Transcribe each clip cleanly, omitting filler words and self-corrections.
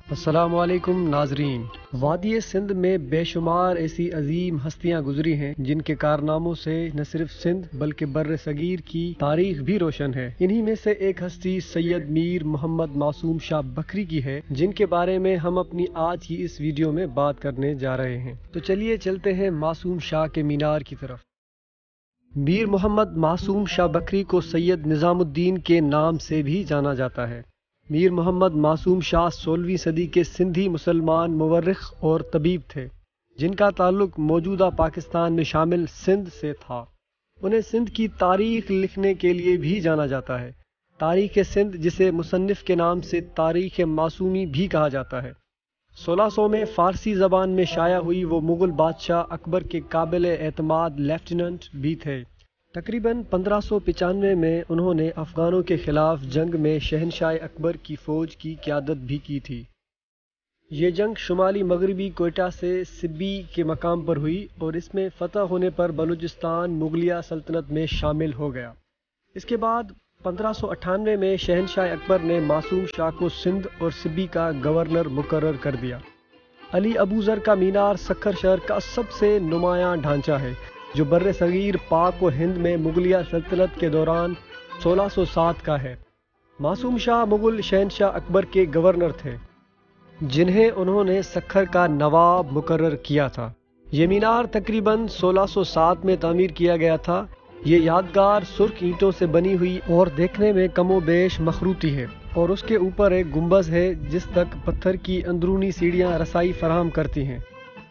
السلام علیکم ناظرین۔ وادی سندھ میں بے شمار ایسی عظیم ہستیاں گزری ہیں جن کے کارناموں سے نہ صرف سندھ بلکہ بر صغیر کی تاریخ بھی روشن ہے۔ انہی میں سے ایک ہستی سید میر محمد معصوم شاہ بکری کی ہے، جن کے بارے میں ہم اپنی آج کی اس ویڈیو میں بات کرنے جا رہے ہیں۔ تو چلیے چلتے ہیں معصوم شاہ کے مینار کی طرف۔ میر محمد معصوم شاہ بکری کو سید نظام الدین کے نام سے بھی جانا جاتا ہے۔ میر محمد معصوم شاہ 16ویں صدی کے سندھی مسلمان مورخ اور طبیب تھے، جن کا تعلق موجودہ پاکستان میں شامل سندھ سے تھا۔ انہیں سندھ کی تاریخ لکھنے کے لیے بھی جانا جاتا ہے۔ تاریخ سندھ، جسے مصنف کے نام سے تاریخ معصومی بھی کہا جاتا ہے، 1600 میں فارسی زبان میں شائع ہوئی۔ وہ مغل بادشاہ اکبر کے قابل اعتماد لیفٹیننٹ بھی تھے۔ تقریباً 1595 میں انہوں نے افغانوں کے خلاف جنگ میں شہنشاہ اکبر کی فوج کی قیادت بھی کی تھی۔ یہ جنگ شمالی مغربی کوئٹہ سے سبی کے مقام پر ہوئی اور اس میں فتح ہونے پر بلوچستان مغلیہ سلطنت میں شامل ہو گیا۔ اس کے بعد 1598 میں شہنشاہ اکبر نے معصوم شاہ کو سندھ اور سبی کا گورنر مقرر کر دیا۔ علی ابو ذر کا مینار سکھر شہر کا سب سے نمایاں ڈھانچہ ہے، جو بر صغیر پاک و ہند میں مغلیہ سلطنت کے دوران 1607 کا ہے۔ معصوم شاہ مغل شہنشاہ اکبر کے گورنر تھے، جنہیں انہوں نے سکھر کا نواب مقرر کیا تھا۔ یہ مینار تقریباً 1607 میں تعمیر کیا گیا تھا۔ یہ یادگار سرخ اینٹوں سے بنی ہوئی اور دیکھنے میں کم و بیش مخروطی ہے، اور اس کے اوپر ایک گنبد ہے جس تک پتھر کی اندرونی سیڑھیاں رسائی فراہم کرتی ہیں۔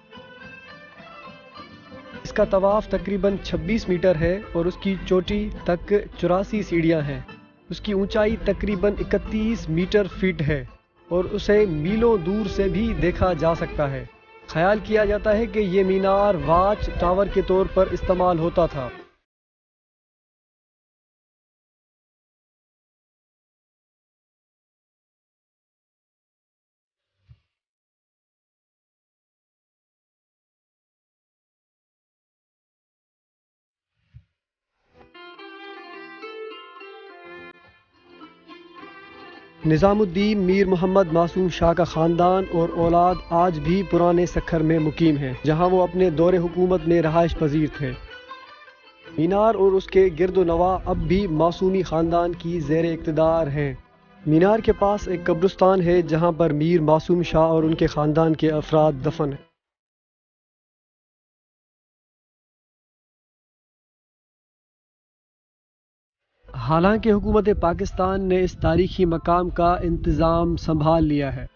اس کا طواف تقریباً 26 میٹر ہے اور اس کی چوٹی تک 84 سیڑھیاں ہیں۔ اس کی اونچائی تقریباً 31 میٹر فٹ ہے اور اسے میلوں دور سے بھی دیکھا جا سکتا ہے۔ خیال کیا جاتا ہے کہ یہ مینار واچ ٹاور کے طور پر استعمال ہوتا تھا۔ نظام الدین میر محمد معصوم شاہ کا خاندان اور اولاد آج بھی پرانے سکھر میں مقیم ہیں، جہاں وہ اپنے دور حکومت میں رہائش پذیر تھے۔ مینار اور اس کے گرد و نواح اب بھی معصومی خاندان کی زیر اقتدار ہیں۔ مینار کے پاس ایک قبرستان ہے جہاں پر میر معصوم شاہ اور ان کے خاندان کے افراد دفن ہیں۔ حالانکہ حکومت پاکستان نے اس تاریخی مقام کا انتظام سنبھال لیا ہے۔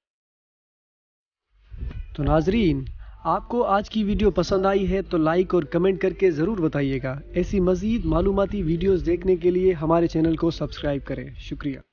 تو ناظرین، آپ کو آج کی ویڈیو پسند آئی ہے تو لائک اور کمنٹ کر کے ضرور بتائیے گا۔ ایسی مزید معلوماتی ویڈیوز دیکھنے کے لیے ہمارے چینل کو سبسکرائب کریں۔ شکریہ۔